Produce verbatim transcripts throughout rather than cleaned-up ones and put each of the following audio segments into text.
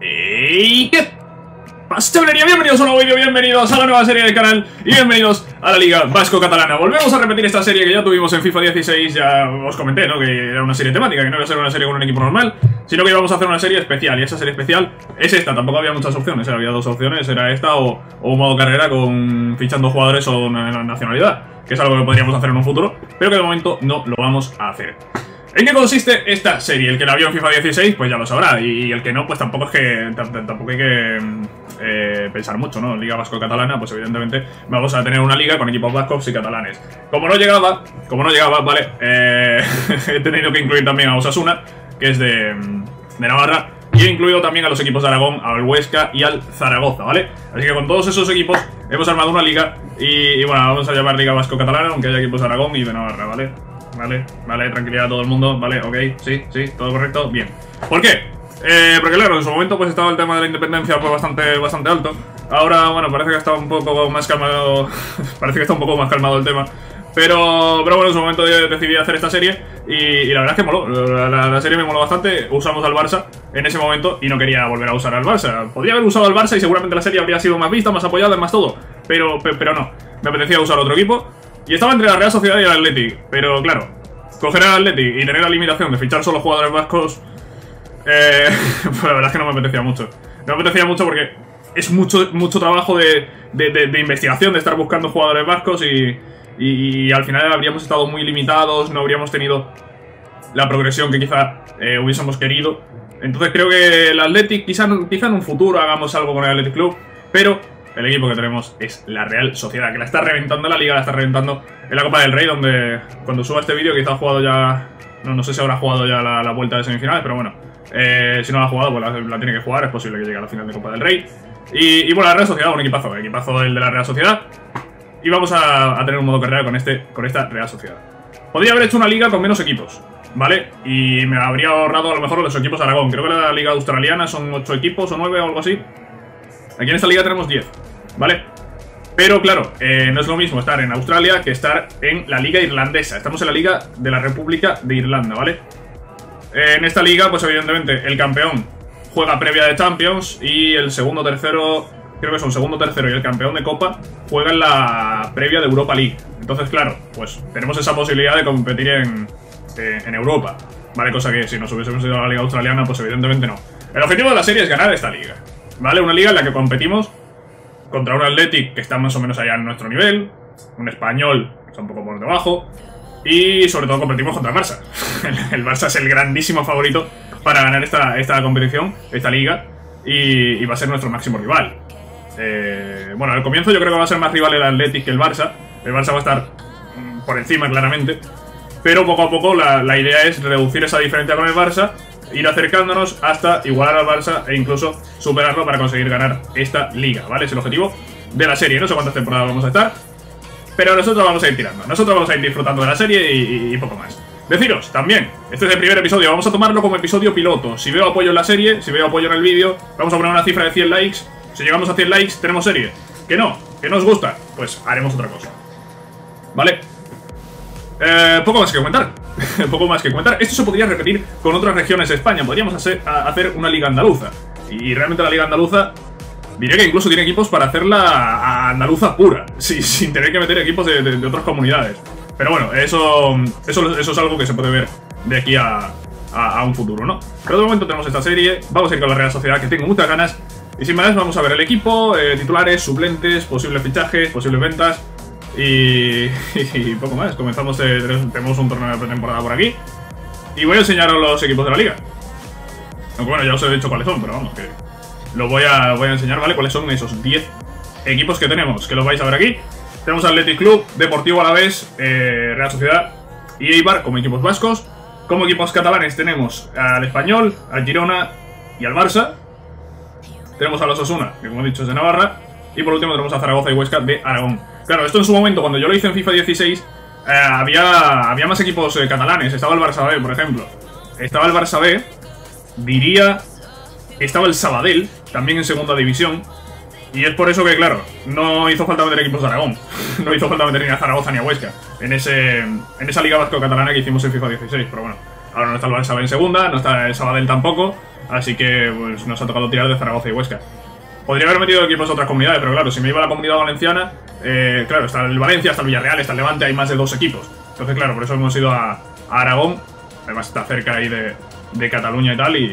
¿Y qué pasa, chavalería? Bienvenidos a un nuevo vídeo, bienvenidos a la nueva serie del canal y bienvenidos a la Liga Vasco-Catalana. Volvemos a repetir esta serie que ya tuvimos en FIFA dieciséis, ya os comenté, ¿no? Que era una serie temática, que no iba a ser una serie con un equipo normal, sino que íbamos a hacer una serie especial, y esa serie especial es esta. Tampoco había muchas opciones, había dos opciones, era esta o, o un modo carrera con fichando jugadores o una nacionalidad, que es algo que podríamos hacer en un futuro, pero que de momento no lo vamos a hacer. ¿En qué consiste esta serie? El que la vio en FIFA dieciséis, pues ya lo sabrá. Y el que no, pues tampoco es que tampoco hay que eh, pensar mucho, ¿no? Liga Vasco-Catalana, pues evidentemente vamos a tener una liga con equipos vascos y catalanes. Como no llegaba, como no llegaba, vale, eh, he tenido que incluir también a Osasuna, que es de, de Navarra, y he incluido también a los equipos de Aragón, al Huesca y al Zaragoza, ¿vale? Así que con todos esos equipos hemos armado una liga y, y bueno, vamos a llamar Liga Vasco-Catalana, aunque haya equipos de Aragón y de Navarra, ¿vale? Vale, vale, tranquilidad a todo el mundo, vale, ok, sí, sí, todo correcto, bien. ¿Por qué? Eh, porque claro, en su momento pues estaba el tema de la independencia pues bastante, bastante alto. Ahora, bueno, parece que está un poco más calmado, parece que está un poco más calmado el tema. Pero, pero bueno, en su momento decidí hacer esta serie y, y la verdad es que moló, la, la serie me moló bastante. Usamos al Barça en ese momento y no quería volver a usar al Barça. Podría haber usado al Barça y seguramente la serie habría sido más vista, más apoyada, más todo. Pero, pero no, me apetecía usar otro equipo. Y estaba entre la Real Sociedad y el Athletic, pero claro, coger al Athletic y tener la limitación de fichar solo jugadores vascos, eh, pues la verdad es que no me apetecía mucho. No me apetecía mucho porque es mucho, mucho trabajo de, de, de, de investigación, de estar buscando jugadores vascos y, y, y al final habríamos estado muy limitados, no habríamos tenido la progresión que quizá eh, hubiésemos querido. Entonces creo que el Athletic, quizá, quizá en un futuro hagamos algo con el Athletic Club, pero el equipo que tenemos es la Real Sociedad, que la está reventando en la Liga, la está reventando en la Copa del Rey, donde cuando suba este vídeo quizá ha jugado ya... No, no sé si habrá jugado ya la, la vuelta de semifinales, pero bueno, eh, si no la ha jugado, pues la, la tiene que jugar, es posible que llegue a la final de Copa del Rey. Y, y bueno, la Real Sociedad, un equipazo, el equipazo el de la Real Sociedad. Y vamos a, a tener un modo carrera con, este, con esta Real Sociedad. Podría haber hecho una liga con menos equipos, ¿vale? Y me habría ahorrado a lo mejor los equipos de Aragón. Creo que la liga australiana son ocho equipos o nueve o algo así. Aquí en esta liga tenemos diez, ¿vale? Pero claro, eh, no es lo mismo estar en Australia que estar en la liga irlandesa. Estamos en la liga de la República de Irlanda, ¿vale? Eh, en esta liga, pues evidentemente, el campeón juega previa de Champions y el segundo, tercero, creo que son segundo, tercero y el campeón de Copa juega en la previa de Europa League. Entonces, claro, pues tenemos esa posibilidad de competir en, eh, en Europa, ¿vale? Cosa que si nos hubiésemos ido a la liga australiana, pues evidentemente no. El objetivo de la serie es ganar esta liga, ¿vale? Una liga en la que competimos contra un Athletic que está más o menos allá en nuestro nivel, un Español que está un poco por debajo, y sobre todo competimos contra el Barça. El Barça es el grandísimo favorito para ganar esta, esta competición, esta liga, y, y va a ser nuestro máximo rival. Eh, bueno, al comienzo yo creo que va a ser más rival el Athletic que el Barça. El Barça va a estar por encima claramente, pero poco a poco la, la idea es reducir esa diferencia con el Barça, ir acercándonos hasta igualar al Barça e incluso superarlo para conseguir ganar esta liga, ¿vale? Es el objetivo de la serie. No sé cuántas temporadas vamos a estar, pero nosotros vamos a ir tirando. Nosotros vamos a ir disfrutando de la serie y, y poco más. Deciros, también, este es el primer episodio, vamos a tomarlo como episodio piloto. Si veo apoyo en la serie, si veo apoyo en el vídeo, vamos a poner una cifra de cien likes. Si llegamos a cien likes, tenemos serie. Que no, que no os gusta, pues haremos otra cosa, ¿vale? Eh, poco más que comentar. Poco más que comentar. Esto se podría repetir con otras regiones de España. Podríamos hacer, a, hacer una liga andaluza. Y realmente la liga andaluza, diría que incluso tiene equipos para hacerla andaluza pura, sí, sin tener que meter equipos de, de, de otras comunidades. Pero bueno, eso, eso, eso es algo que se puede ver de aquí a, a, a un futuro, ¿no? Pero de momento tenemos esta serie. Vamos a ir con la Real Sociedad, que tengo muchas ganas. Y sin más, vamos a ver el equipo, eh, titulares, suplentes, posibles fichajes, posibles ventas. Y, y poco más. Comenzamos, eh, tenemos un torneo de pretemporada por aquí. Y voy a enseñaros los equipos de la liga. Aunque bueno, ya os he dicho cuáles son, pero vamos, que lo voy a, voy a enseñar, ¿vale? Cuáles son esos diez equipos que tenemos, que los vais a ver aquí. Tenemos Athletic Club, Deportivo Alavés, eh, Real Sociedad y Eibar como equipos vascos. Como equipos catalanes tenemos al Español, al Girona y al Barça. Tenemos a los Osasuna, que como he dicho es de Navarra. Y por último tenemos a Zaragoza y Huesca de Aragón. Claro, esto en su momento, cuando yo lo hice en FIFA dieciséis, eh, había, había más equipos eh, catalanes. Estaba el Barça B, por ejemplo. Estaba el Barça B, diría... Estaba el Sabadell, también en segunda división. Y es por eso que, claro, no hizo falta meter equipos de Aragón. No hizo falta meter ni a Zaragoza ni a Huesca en, ese, en esa liga vasco-catalana que hicimos en FIFA dieciséis. Pero bueno, Ahora no está el Barça en segunda, no está el Sabadell tampoco, así que pues nos ha tocado tirar de Zaragoza y Huesca. Podría haber metido equipos de otras comunidades, pero claro, si me iba a la comunidad valenciana, eh, claro, está el Valencia, está el Villarreal, está el Levante, hay más de dos equipos. Entonces, claro, por eso hemos ido a, a Aragón, además está cerca ahí de, de Cataluña y tal, y,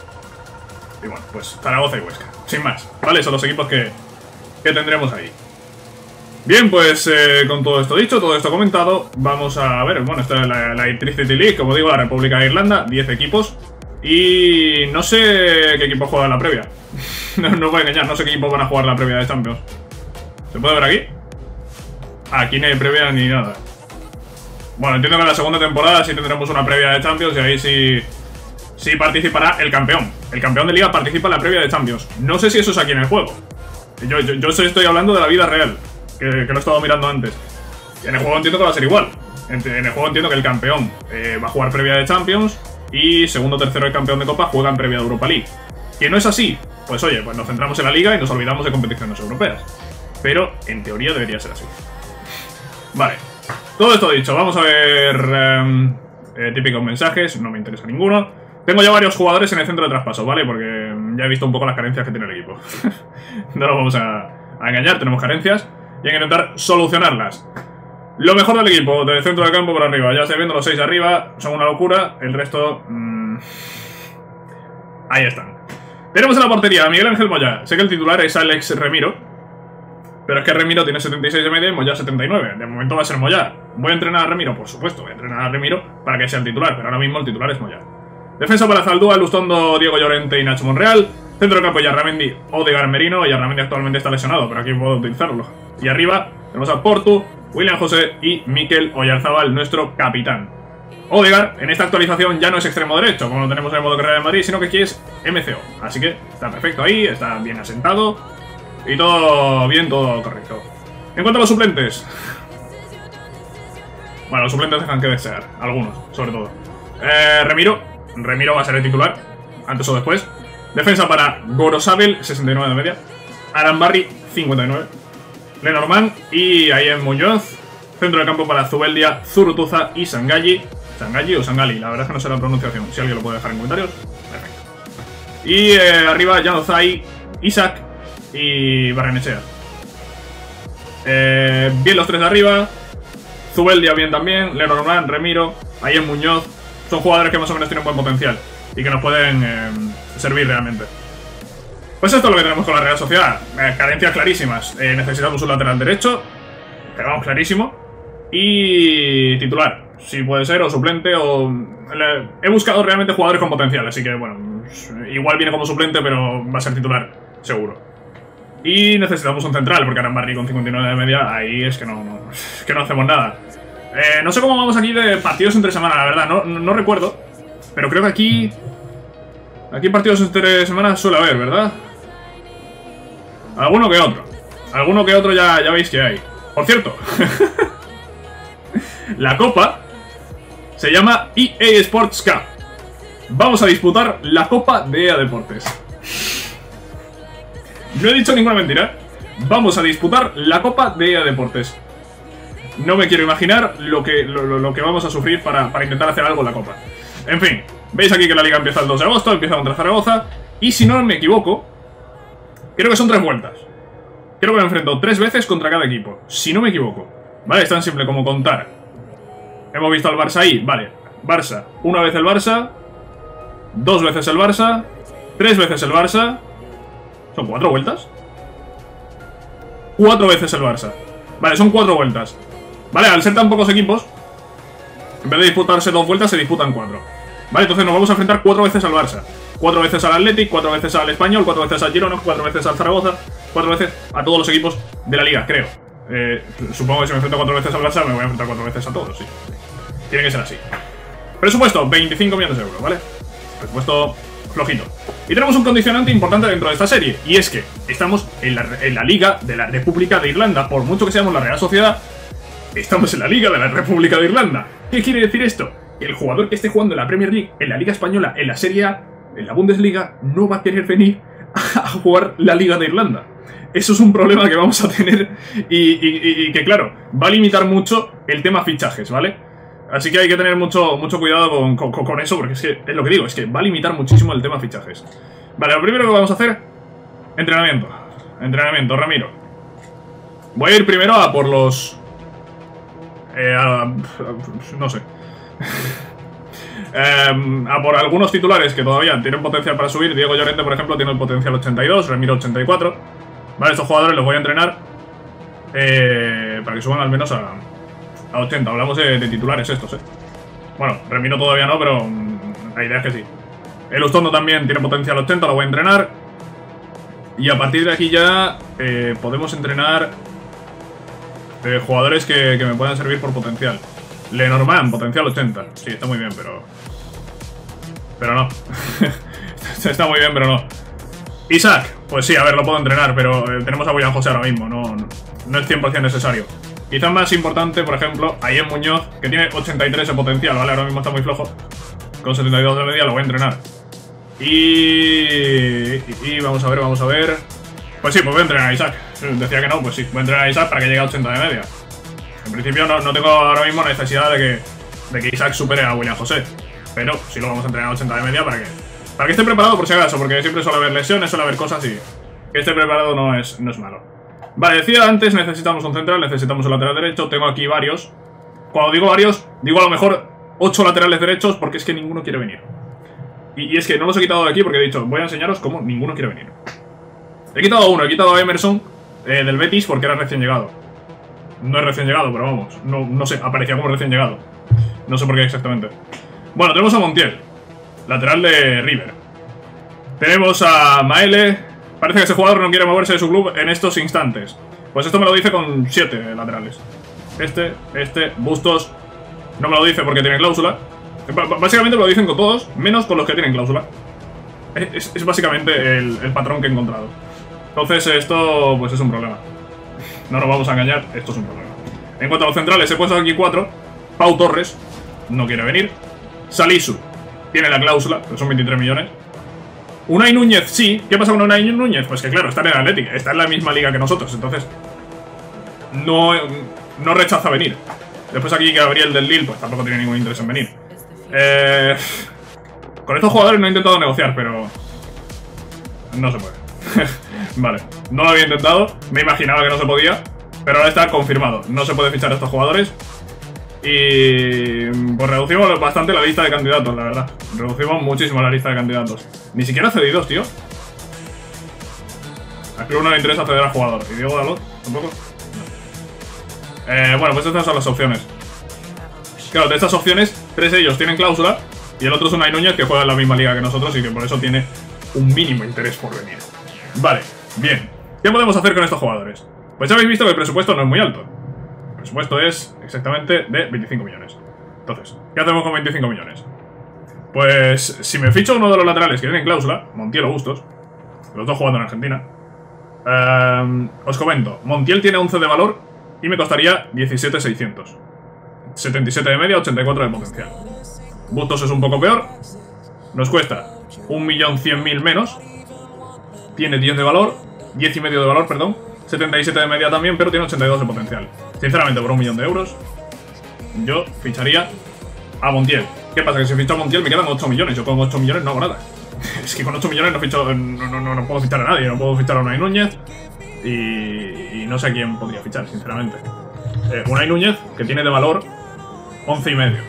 y bueno, pues Zaragoza y Huesca, sin más, ¿vale? Son los equipos que, que tendremos ahí. Bien, pues eh, con todo esto dicho, todo esto comentado, vamos a ver, bueno, esta es la, la Tri-City League, como digo, la República de Irlanda, diez equipos, y no sé qué equipo juega en la previa. No, no os voy a engañar, no sé qué equipos van a jugar la previa de Champions. ¿Se puede ver aquí? Aquí no hay previa ni nada. Bueno, entiendo que en la segunda temporada sí tendremos una previa de Champions y ahí sí, sí participará el campeón. El campeón de liga participa en la previa de Champions. No sé si eso es aquí en el juego. Yo, yo, yo estoy hablando de la vida real, que, que lo he estado mirando antes. Y en el juego entiendo que va a ser igual. En, en el juego entiendo que el campeón eh, va a jugar previa de Champions y segundo, tercero y campeón de Copa juegan previa de Europa League. Que no es así, pues oye, pues nos centramos en la liga y nos olvidamos de competiciones europeas. Pero en teoría debería ser así. Vale, todo esto dicho, vamos a ver eh, eh, típicos mensajes, no me interesa ninguno. Tengo ya varios jugadores en el centro de traspaso, ¿vale? Porque ya he visto un poco las carencias que tiene el equipo. No nos vamos a, a engañar, tenemos carencias y hay que intentar solucionarlas. Lo mejor del equipo, del centro del campo por arriba, ya estoy viendo los seis de arriba, son una locura, el resto... Mmm, ahí están. Tenemos en la portería a Miguel Ángel Moyá. Sé que el titular es Alex Remiro, pero es que Remiro tiene setenta y seis de media y Moyá setenta y nueve. De momento va a ser Moyá. ¿Voy a entrenar a Remiro? Por supuesto, voy a entrenar a Remiro para que sea el titular, pero ahora mismo el titular es Moyá. Defensa para Zaldúa, Lustondo, Diego Llorente y Nacho Monreal. Centro del campo Yarramendi, Odegaard Merino. Yarramendi actualmente está lesionado, pero aquí puedo utilizarlo. Y arriba tenemos a Portu, William José y Mikel Oyarzabal, nuestro capitán. Odegaard, en esta actualización ya no es extremo derecho, como lo tenemos en el modo carrera de Madrid, sino que aquí es M C O. Así que está perfecto ahí, está bien asentado y todo bien, todo correcto. En cuanto a los suplentes... Bueno, los suplentes dejan que desear, algunos, sobre todo. Eh, Remiro, Remiro va a ser el titular, antes o después. Defensa para Gorosabel, sesenta y nueve de media. Arambarri, cincuenta y nueve. Lenormand y Ayen Muñoz. Centro del campo para Zubeldia, Zurutuza y Sangalli. Sangalli o Sangali, la verdad es que no sé la pronunciación. Si alguien lo puede dejar en comentarios, perfecto. Y eh, arriba Januzaj, Isaac y Barrenechea. Eh, bien los tres de arriba. Zubeldia bien también. Lenormand, Remiro, Ayen Muñoz. Son jugadores que más o menos tienen buen potencial y que nos pueden eh, servir realmente. Pues esto es lo que tenemos con la Real Sociedad. Eh, carencias clarísimas. Eh, necesitamos un lateral derecho, pero vamos, clarísimo. Y titular, si puede ser, o suplente, o... Le... He buscado realmente jugadores con potencial, así que bueno, igual viene como suplente, pero va a ser titular, seguro. Y necesitamos un central, porque Arambarri con cincuenta y nueve de media, ahí es que no, no, que no hacemos nada. Eh, no sé cómo vamos aquí de partidos entre semana, la verdad, no, no, no recuerdo. Pero creo que aquí... Aquí partidos entre semana suele haber, ¿verdad? Alguno que otro. Alguno que otro ya, ya veis que hay. Por cierto... La copa se llama E A Sports Cup. Vamos a disputar la copa de E A Deportes. No he dicho ninguna mentira. Vamos a disputar la copa de E A Deportes. No me quiero imaginar lo que, lo, lo, lo que vamos a sufrir para, para intentar hacer algo en la copa. En fin, veis aquí que la liga empieza el dos de agosto, empieza contra Zaragoza. Y si no me equivoco, creo que son tres vueltas. Creo que me enfrento tres veces contra cada equipo, si no me equivoco. Vale, es tan simple como contar. Hemos visto al Barça ahí, vale. Barça, una vez el Barça, dos veces el Barça, tres veces el Barça. ¿Son cuatro vueltas? Cuatro veces el Barça. Vale, son cuatro vueltas. Vale, al ser tan pocos equipos, en vez de disputarse dos vueltas, se disputan cuatro. Vale, entonces nos vamos a enfrentar cuatro veces al Barça, cuatro veces al Athletic, cuatro veces al Español, cuatro veces al Girona, cuatro veces al Zaragoza, cuatro veces a todos los equipos de la liga, creo. Eh, supongo que si me enfrento cuatro veces al Barça, me voy a enfrentar cuatro veces a todos, sí. Tiene que ser así. Presupuesto, veinticinco millones de euros, ¿vale? Presupuesto flojito. Y tenemos un condicionante importante dentro de esta serie, y es que estamos en la, en la Liga de la República de Irlanda. Por mucho que seamos la Real Sociedad, estamos en la Liga de la República de Irlanda. ¿Qué quiere decir esto? El jugador que esté jugando en la Premier League, en la Liga Española, en la Serie A, en la Bundesliga, no va a querer venir a jugar la Liga de Irlanda. Eso es un problema que vamos a tener y, y, y que, claro, va a limitar mucho el tema fichajes, ¿vale? Así que hay que tener mucho, mucho cuidado con, con, con eso, porque es que es lo que digo, es que va a limitar muchísimo el tema fichajes. Vale, lo primero que vamos a hacer, entrenamiento. Entrenamiento, Ramiro. Voy a ir primero a por los... Eh, a, a, no sé. eh, a por algunos titulares que todavía tienen potencial para subir. Diego Llorente, por ejemplo, tiene el potencial ochenta y dos, Ramiro ochenta y cuatro. Vale, estos jugadores los voy a entrenar eh, para que suban al menos a, a ochenta. Hablamos de, de titulares estos, eh. Bueno, Ramiro todavía no, pero mm, la idea es que sí. El Ustondo también tiene potencial ochenta, lo voy a entrenar. Y a partir de aquí ya eh, podemos entrenar eh, jugadores que, que me puedan servir por potencial. Lenormand, potencial ochenta. Sí, está muy bien, pero... Pero no. Está muy bien, pero no. Isaac, pues sí, a ver, lo puedo entrenar, pero eh, tenemos a William José ahora mismo, no, no, no es cien por cien necesario. Quizás más importante, por ejemplo, Ayen Muñoz, que tiene ochenta y tres de potencial, ¿vale? Ahora mismo está muy flojo. Con setenta y dos de media lo voy a entrenar. Y... Y vamos a ver, vamos a ver... Pues sí, pues voy a entrenar a Isaac. Decía que no, pues sí, voy a entrenar a Isaac para que llegue a ochenta de media. En principio no, no tengo ahora mismo necesidad de que, de que Isaac supere a William José. Pero sí lo vamos a entrenar a ochenta de media para que... Para que esté preparado por si acaso, porque siempre suele haber lesiones, suele haber cosas y... Que esté preparado no es, no es malo. Vale, decía antes, necesitamos un central, necesitamos un lateral derecho. Tengo aquí varios. Cuando digo varios, digo a lo mejor ocho laterales derechos porque es que ninguno quiere venir. Y, y es que no los he quitado de aquí porque he dicho, voy a enseñaros cómo ninguno quiere venir. He quitado uno, he quitado a Emerson eh, del Betis porque era recién llegado. No es recién llegado, pero vamos, no, no sé, aparecía como recién llegado. No sé por qué exactamente. Bueno, tenemos a Montiel, lateral de River. Tenemos a Maele. Parece que ese jugador no quiere moverse de su club en estos instantes. Pues esto me lo dice con siete laterales. Este, este, Bustos. No me lo dice porque tiene cláusula. Básicamente me lo dicen con todos, menos con los que tienen cláusula. Es, es básicamente el, el patrón que he encontrado. Entonces esto pues es un problema. No nos vamos a engañar, esto es un problema. En cuanto a los centrales, he puesto aquí cuatro. Pau Torres no quiere venir. Salisu tiene la cláusula, pero son veintitrés millones. Unai Núñez sí. ¿Qué pasa con Unai Núñez? Pues que claro, está en el Atlético, está en la misma liga que nosotros, entonces no, no rechaza venir. Después aquí Gabriel del Lille, pues tampoco tiene ningún interés en venir. Eh, con estos jugadores no he intentado negociar, pero no se puede. Vale, no lo había intentado, me imaginaba que no se podía, pero ahora está confirmado. No se puede fichar a estos jugadores. Y pues reducimos bastante la lista de candidatos, la verdad. Reducimos muchísimo la lista de candidatos. Ni siquiera cedidos, tío. Al club no le interesa ceder al jugador. ¿Y Diego Dalot? ¿Tampoco? No. Eh, bueno, pues estas son las opciones. Claro, de estas opciones, tres de ellos tienen cláusula. Y el otro es Unai Núñez, que juega en la misma liga que nosotros y que por eso tiene un mínimo interés por venir. Vale, bien. ¿Qué podemos hacer con estos jugadores? Pues ya habéis visto que el presupuesto no es muy alto. El presupuesto es exactamente de veinticinco millones. Entonces, ¿qué hacemos con veinticinco millones? Pues si me ficho uno de los laterales que tienen cláusula, Montiel o Bustos, los dos jugando en Argentina, eh, os comento, Montiel tiene once de valor y me costaría diecisiete mil seiscientos. setenta y siete de media, ochenta y cuatro de potencial. Bustos es un poco peor, nos cuesta un millón cien mil menos, tiene diez de valor, diez y medio de valor, perdón, setenta y siete de media también, pero tiene ochenta y dos de potencial. Sinceramente, por un millón de euros, yo ficharía a Montiel. ¿Qué pasa? Que si ficho a Montiel me quedan ocho millones. Yo con ocho millones no hago nada. Es que con ocho millones no, ficho, no, no, no, no puedo fichar a nadie. No puedo fichar a Unai Núñez. Y, y no sé a quién podría fichar, sinceramente. Eh, Unai Núñez, que tiene de valor once y medio.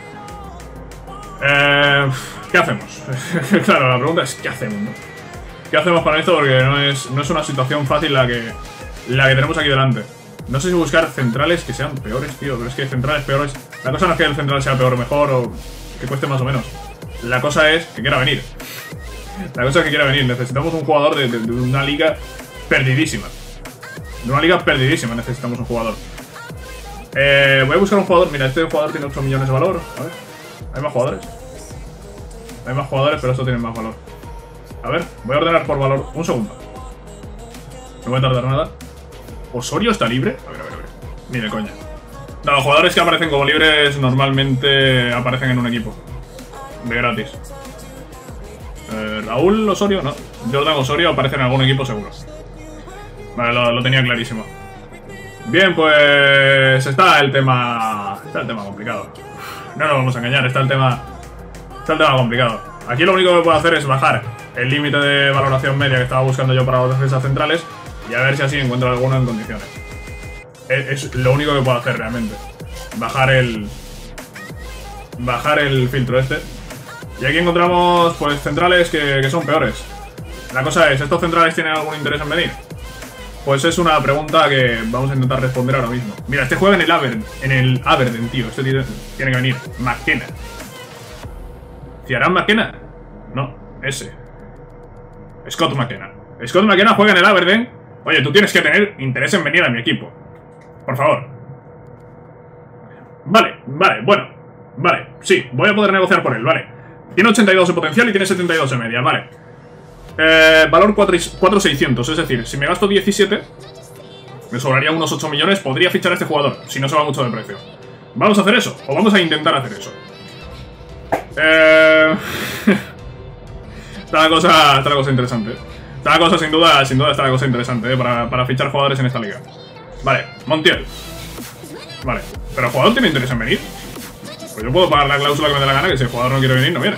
Eh, ¿Qué hacemos? Claro, la pregunta es ¿qué hacemos? ¿No? ¿Qué hacemos con esto? Porque no es, no es una situación fácil la que, la que tenemos aquí delante. No sé si buscar centrales que sean peores, tío. Pero es que centrales peores... La cosa no es que el central sea peor o mejor o que cueste más o menos. La cosa es que quiera venir. La cosa es que quiera venir. Necesitamos un jugador de, de, de una liga perdidísima. De una liga perdidísima necesitamos un jugador. Eh, voy a buscar un jugador. Mira, este jugador tiene ocho millones de valor. A ver. ¿Hay más jugadores? Hay más jugadores, pero estos tienen más valor. A ver, voy a ordenar por valor. Un segundo. No voy a tardar nada. ¿Osorio está libre? A ver, a ver, a ver. Ni de coña. No, los jugadores que aparecen como libres normalmente aparecen en un equipo. De gratis. Eh, Raúl Osorio, no. Jordan Osorio aparece en algún equipo seguro. Vale, lo, lo tenía clarísimo. Bien, pues está el tema... Está el tema complicado. No nos vamos a engañar, está el tema... Está el tema complicado. Aquí lo único que puedo hacer es bajar el límite de valoración media que estaba buscando yo para las defensas centrales y a ver si así encuentro alguno en condiciones. Es, es lo único que puedo hacer realmente. Bajar el... Bajar el filtro este. Y aquí encontramos, pues, centrales que, que son peores. La cosa es, ¿estos centrales tienen algún interés en venir? Pues es una pregunta que vamos a intentar responder ahora mismo. Mira, este juega en el Aberdeen, en el Aberdeen, tío. Este tiene, tiene que venir. McKenna. ¿Ciarán McKenna? No, ese. Scott McKenna. Scott McKenna juega en el Aberdeen. Oye, tú tienes que tener interés en venir a mi equipo. Por favor. Vale, vale, bueno. Vale, sí, voy a poder negociar por él, vale. Tiene ochenta y dos de potencial y tiene setenta y dos de media, vale. Eh, valor cuatro mil seiscientos, es decir, si me gasto diecisiete, me sobraría unos ocho millones, podría fichar a este jugador, si no se va mucho de precio. ¿Vamos a hacer eso? ¿O vamos a intentar hacer eso? Eh... está, la cosa, está la cosa interesante. Está la cosa, sin duda, sin duda está la cosa interesante, ¿eh? para, para fichar jugadores en esta liga. Vale, Montiel. Vale, ¿pero el jugador tiene interés en venir? Pues yo puedo pagar la cláusula que me dé la gana, que si el jugador no quiere venir, no viene.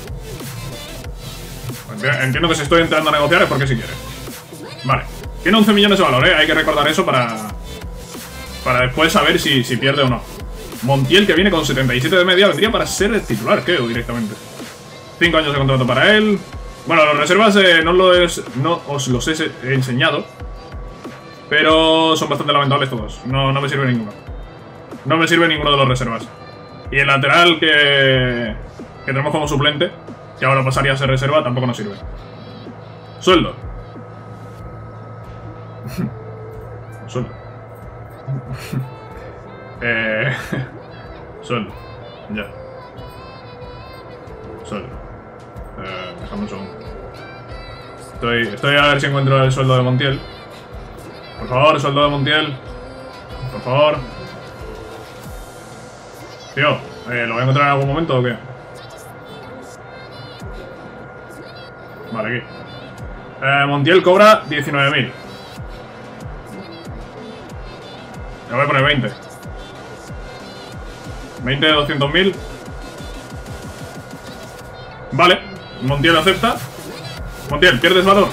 Entiendo que si estoy entrando a negociar es porque si quiere. Vale. Tiene once millones de valor, ¿eh? Hay que recordar eso para... Para después saber si, si pierde o no. Montiel, que viene con setenta y siete de media, vendría para ser el titular, creo, directamente. cinco años de contrato para él. Bueno, los reservas eh, no, lo es, no os los he, he enseñado. Pero son bastante lamentables todos. No, no me sirve ninguno. No me sirve ninguno de los reservas. Y el lateral que... Que tenemos como suplente, que ahora pasaría a ser reserva, tampoco nos sirve. Sueldo. Sueldo. eh... Sueldo. Ya. Sueldo. Eh, déjame un segundo. Estoy, estoy a ver si encuentro el sueldo de Montiel. Por favor, el sueldo de Montiel. Por favor. Tío, eh, ¿lo voy a encontrar en algún momento o qué? Vale, aquí. Eh, Montiel cobra diecinueve mil. Le voy a poner veinte. veinte de doscientos mil. Vale. Montiel acepta. Montiel, ¿pierdes valor?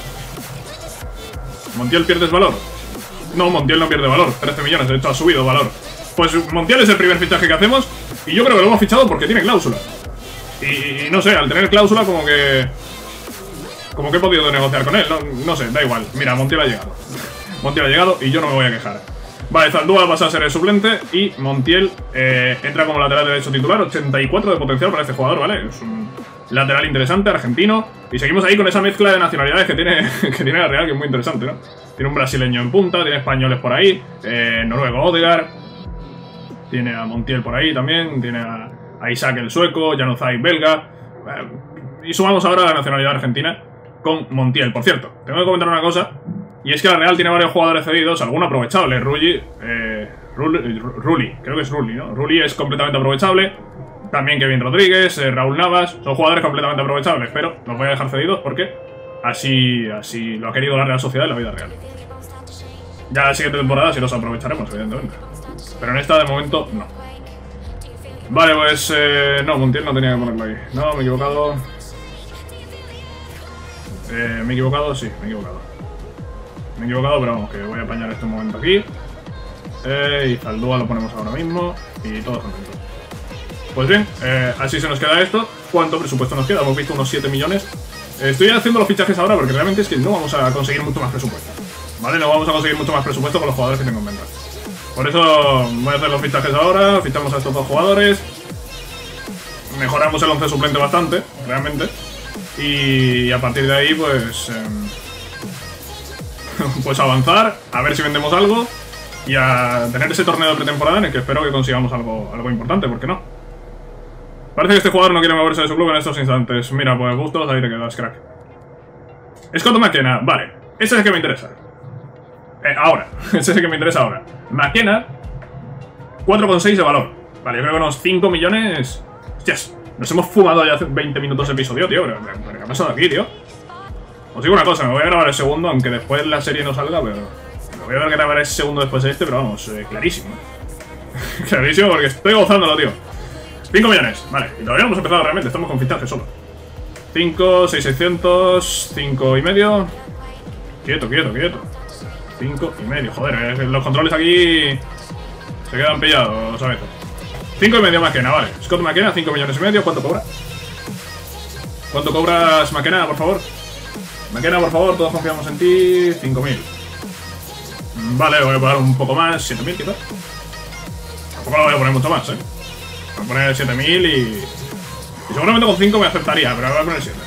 Montiel, ¿pierdes valor? No, Montiel no pierde valor. trece millones, de hecho ha subido valor. Pues Montiel es el primer fichaje que hacemos. Y yo creo que lo hemos fichado porque tiene cláusula. Y, y no sé, al tener cláusula como que... Como que he podido negociar con él, no, no sé, da igual. Mira, Montiel ha llegado. Montiel ha llegado y yo no me voy a quejar. Vale, Zaldúa pasa a ser el suplente y Montiel eh, entra como lateral derecho titular. ochenta y cuatro de potencial para este jugador, ¿vale? Es un lateral interesante, argentino. Y seguimos ahí con esa mezcla de nacionalidades que tiene, que tiene la Real, que es muy interesante, ¿no? Tiene un brasileño en punta, tiene españoles por ahí, eh, noruego Odegaard, tiene a Montiel por ahí también, tiene a, a Isaac el sueco, Januzaj belga. Eh, y sumamos ahora la nacionalidad argentina con Montiel. Por cierto, tengo que comentar una cosa, y es que la Real tiene varios jugadores cedidos, alguno aprovechable. Rulli, eh, Rulli, Rulli, creo que es Rulli, ¿no? Rulli es completamente aprovechable. También Kevin Rodríguez, eh, Raúl Navas, son jugadores completamente aprovechables, pero los voy a dejar cedidos porque así, así lo ha querido la Real Sociedad en la vida real. Ya la siguiente temporada sí los aprovecharemos, evidentemente. Pero en esta, de momento, no. Vale, pues... Eh, no, Montiel no tenía que ponerlo ahí. No, me he equivocado. Eh, me he equivocado, sí, me he equivocado. Me he equivocado, pero vamos, que voy a apañar este momento aquí. Eh, y Zaldúa lo ponemos ahora mismo. Y todos contentos. Pues bien, eh, así se nos queda esto. ¿Cuánto presupuesto nos queda? Hemos visto unos siete millones. Eh, estoy haciendo los fichajes ahora porque realmente es que no vamos a conseguir mucho más presupuesto. ¿Vale? No vamos a conseguir mucho más presupuesto con los jugadores que tengo en venta. Por eso voy a hacer los fichajes ahora. Fichamos a estos dos jugadores. Mejoramos el once suplente bastante, realmente. Y a partir de ahí, pues... Eh, pues avanzar, a ver si vendemos algo. Y a tener ese torneo de pretemporada en el que espero que consigamos algo, algo importante, ¿por qué no? Parece que este jugador no quiere moverse de su club en estos instantes. Mira, pues gustos, ahí te quedas, crack. Scott McKenna, vale. Ese es el que me interesa. Eh, ahora. Ese es el que me interesa ahora. McKenna, cuatro coma seis de valor. Vale, yo creo que unos cinco millones... Hostias, nos hemos fumado ya hace veinte minutos de episodio, tío. Pero, pero ¿qué ha pasado aquí, tío? Os digo una cosa, me voy a grabar el segundo, aunque después la serie no salga, pero... Me voy a grabar ese segundo después de este, pero vamos, eh, clarísimo. Clarísimo, porque estoy gozándolo, tío. cinco millones, vale. Y todavía no hemos empezado realmente, estamos con fichajes solo. cinco, seis, seiscientos, cinco y medio. Quieto, quieto, quieto. cinco y medio, joder, eh, los controles aquí se quedan pillados, ¿sabes? cinco y medio McKenna, vale. Scott McKenna, cinco millones y medio, ¿cuánto cobra? ¿Cuánto cobras, McKenna, por favor? McKenna, por favor, todos confiamos en ti. cinco mil. Vale, voy a poner un poco más, siete mil quizás. Tampoco lo voy a poner mucho más, eh. Voy a poner siete mil y... y seguramente con cinco me aceptaría, pero voy a poner siete.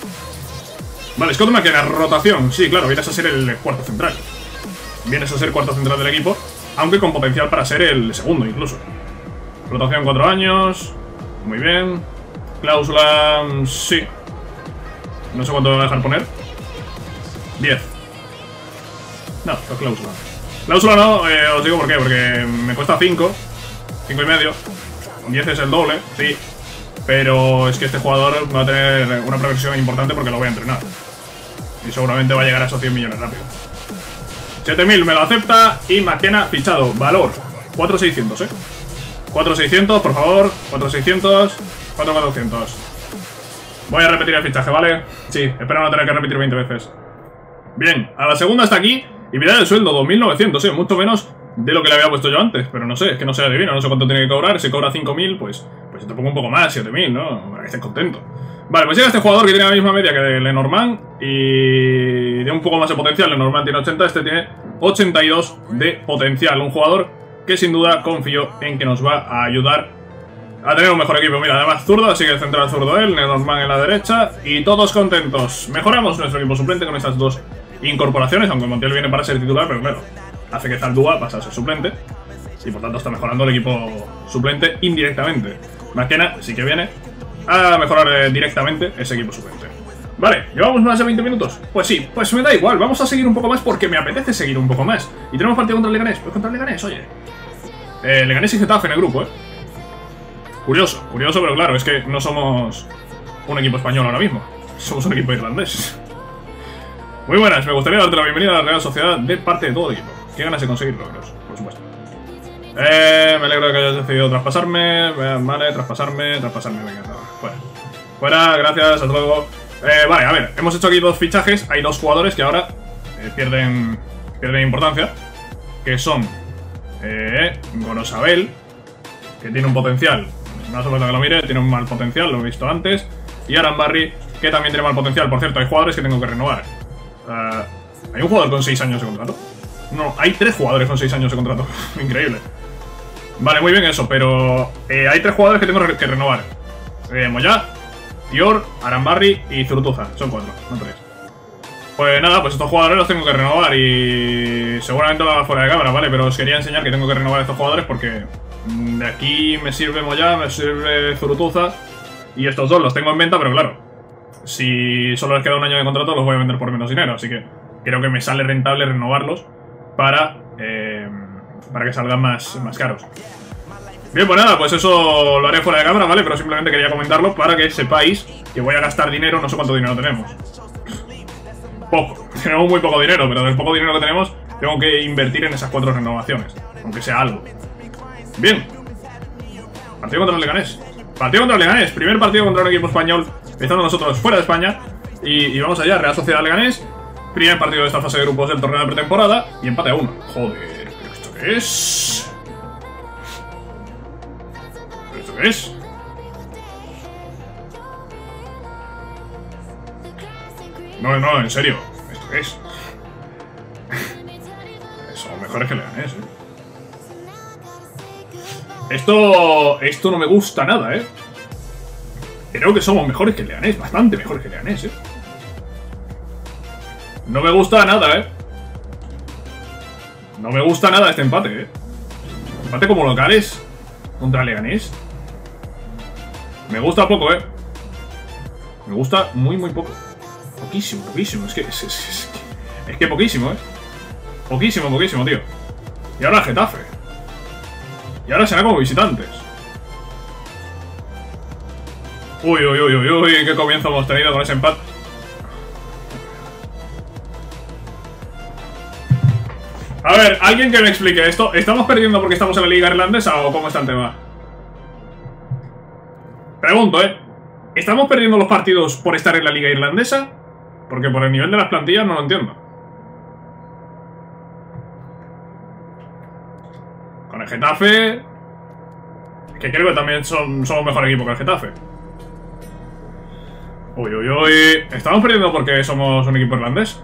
Vale, Scott McKenna, rotación. Sí, claro, vienes a ser el cuarto central. Vienes a ser cuarto central del equipo, aunque con potencial para ser el segundo incluso. Rotación cuatro años. Muy bien. Cláusula... sí. No sé cuánto me va a dejar poner. diez. No, no es cláusula. Cláusula no, eh, os digo por qué. Porque me cuesta cinco. cinco y medio. diez es el doble, sí. Pero es que este jugador va a tener una progresión importante porque lo voy a entrenar. Y seguramente va a llegar a esos cien millones rápido. siete mil me lo acepta y McKenna fichado. Valor cuatro seiscientos, eh. cuatro seiscientos, por favor. cuatro seiscientos. cuatro cuatrocientos. Voy a repetir el fichaje, ¿vale? Sí, espero no tener que repetir veinte veces. Bien, a la segunda está aquí. Y mirad el sueldo, dos mil novecientos, eh. Mucho menos de lo que le había puesto yo antes. Pero no sé, es que no sé adivino, no sé cuánto tiene que cobrar. Si cobra cinco mil, pues, pues te pongo un poco más, siete mil, ¿no? Para que estés contento. Vale, pues llega este jugador que tiene la misma media que Lenormand y tiene un poco más de potencial. Lenormand tiene ochenta, este tiene ochenta y dos de potencial. Un jugador que sin duda confío en que nos va a ayudar a tener un mejor equipo. Mira, además zurdo, así que el central zurdo él, Lenormand en la derecha y todos contentos. Mejoramos nuestro equipo suplente con estas dos incorporaciones, aunque Montiel viene para ser titular, pero claro, hace que Zaldúa pase a ser suplente y por tanto está mejorando el equipo suplente indirectamente. McKenna sí que viene a mejorar eh, directamente ese equipo suplente. Vale, ¿llevamos más de veinte minutos? Pues sí, pues me da igual, vamos a seguir un poco más porque me apetece seguir un poco más. Y tenemos partido contra el Leganés, pues contra el Leganés, oye. Eh, Leganés y Getafe en el grupo, eh. Curioso, curioso, pero claro, es que no somos un equipo español ahora mismo. Somos un equipo irlandés. Muy buenas, me gustaría darte la bienvenida a la Real Sociedad de parte de todo el equipo. Qué ganas de conseguir logros, por supuesto. Eh, me alegro de que hayas decidido traspasarme. Vale, traspasarme, traspasarme, venga, fuera. Fuera, gracias, hasta luego. Eh, vale, a ver, hemos hecho aquí dos fichajes. Hay dos jugadores que ahora eh, pierden, pierden importancia. Que son eh, Gorosabel, que tiene un potencial, no hace falta que lo mire, tiene un mal potencial, lo he visto antes. Y Arambarri, que también tiene mal potencial. Por cierto, hay jugadores que tengo que renovar. Uh, ¿Hay un jugador con seis años de contrato? No, hay tres jugadores con seis años de contrato. Increíble. Vale, muy bien eso, pero eh, hay tres jugadores que tengo que renovar. Eh, Moyá, Dior, Arambarri y Zurutuza. Son cuatro, no tres. Pues nada, pues estos jugadores los tengo que renovar y seguramente va fuera de cámara, ¿vale? Pero os quería enseñar que tengo que renovar a estos jugadores porque de aquí me sirve Moyá, me sirve Zurutuza y estos dos los tengo en venta, pero claro, si solo les queda un año de contrato los voy a vender por menos dinero, así que creo que me sale rentable renovarlos para, eh, para que salgan más, más caros. Bien, pues nada, pues eso lo haré fuera de cámara, ¿vale? Pero simplemente quería comentarlo para que sepáis que voy a gastar dinero, no sé cuánto dinero tenemos. Poco, tenemos muy poco dinero, pero del poco dinero que tenemos tengo que invertir en esas cuatro renovaciones, aunque sea algo. Bien. Partido contra el Leganés. Partido contra el Leganés, primer partido contra un equipo español, estando nosotros fuera de España. Y, y vamos allá, Real Sociedad Leganés. Primer partido de esta fase de grupos del torneo de pretemporada y empate a uno. Joder, ¿pero esto qué es? ¿Pero esto qué es? No, no, en serio. ¿Esto qué es? Son mejores que Leganés, eh. Esto... Esto no me gusta nada, eh. Creo que somos mejores que Leganés, bastante mejores que Leganés, eh. No me gusta nada, eh. No me gusta nada este empate, eh. Empate como locales contra Leganés. Me gusta poco, eh. Me gusta muy, muy poco. Poquísimo, poquísimo. Es que es, es, es, que, es que poquísimo, eh. Poquísimo, poquísimo, tío. Y ahora Getafe. Y ahora será como visitantes. Uy, uy, uy, uy, uy. Qué comienzo hemos tenido con ese empate. A ver, alguien que me explique esto. ¿Estamos perdiendo porque estamos en la liga irlandesa o cómo está el tema? Pregunto, ¿eh? ¿Estamos perdiendo los partidos por estar en la liga irlandesa? Porque por el nivel de las plantillas no lo entiendo. Con el Getafe... Es que creo que también son, somos mejor equipo que el Getafe. Uy, uy, uy... ¿Estamos perdiendo porque somos un equipo irlandés?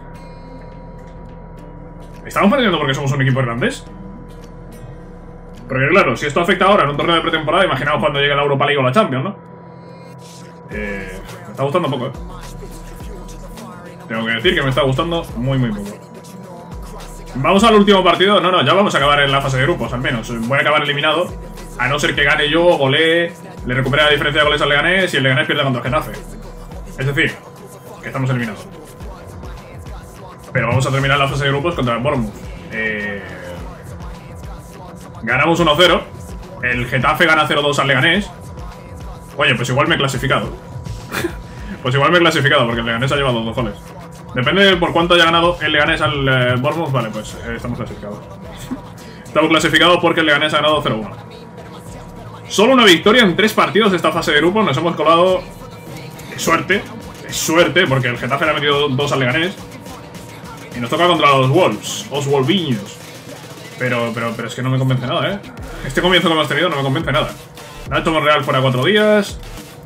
¿Estamos perdiendo porque somos un equipo irlandés? Porque claro, si esto afecta ahora en un torneo de pretemporada, imaginaos cuando llegue la Europa League o la Champions, ¿no? Eh, me está gustando poco, ¿eh? Tengo que decir que me está gustando muy, muy poco. Vamos al último partido. No, no, ya vamos a acabar en la fase de grupos, al menos. Voy a acabar eliminado. A no ser que gane yo, golee, le recupere la diferencia de goles al Leganés y el Leganés pierda contra el Getafe. Es decir, que estamos eliminados. Pero vamos a terminar la fase de grupos contra el Bournemouth. Eh... Ganamos uno cero. El Getafe gana cero dos al Leganés. Oye, pues igual me he clasificado. Pues igual me he clasificado porque el Leganés ha llevado dos goles. Depende de por cuánto haya ganado el Leganés al eh, Bournemouth. Vale, pues eh, estamos clasificados. Estamos clasificados porque el Leganés ha ganado cero uno. Solo una victoria en tres partidos de esta fase de grupos. Nos hemos colado. Es suerte. Es suerte porque el Getafe le ha metido dos al Leganés. Y nos toca contra los Wolves. Los Wolviños. Pero, pero, pero es que no me convence nada, ¿eh? Este comienzo que hemos tenido no me convence nada. Nacho Monreal fuera cuatro días.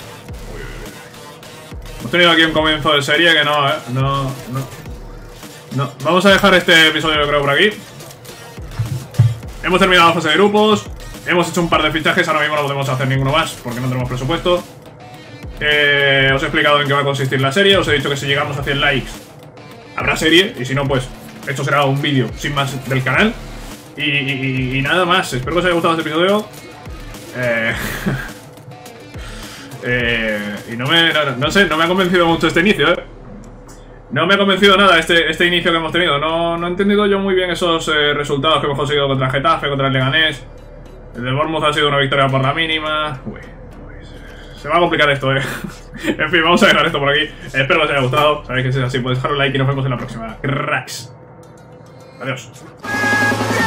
Hemos tenido aquí un comienzo de serie que no, ¿eh? No, no. No. Vamos a dejar este episodio, yo creo, por aquí. Hemos terminado la fase de grupos. Hemos hecho un par de fichajes. Ahora mismo no podemos hacer ninguno más porque no tenemos presupuesto. Eh, os he explicado en qué va a consistir la serie. Os he dicho que si llegamos a cien likes habrá serie. Y si no, pues esto será un vídeo sin más del canal. Y, y, y nada más. Espero que os haya gustado este episodio. Eh... eh... Y no me... No, no sé, no me ha convencido mucho este inicio, ¿eh? No me ha convencido nada este, este inicio que hemos tenido. No, no he entendido yo muy bien esos eh, resultados que hemos conseguido contra el Getafe, contra el Leganés. El de Bournemouth ha sido una victoria por la mínima. Uy, uy, se va a complicar esto, ¿eh? En fin, vamos a dejar esto por aquí. Espero que os haya gustado. Sabéis que si es así, podéis dejar un like y nos vemos en la próxima. Cracks. Adiós.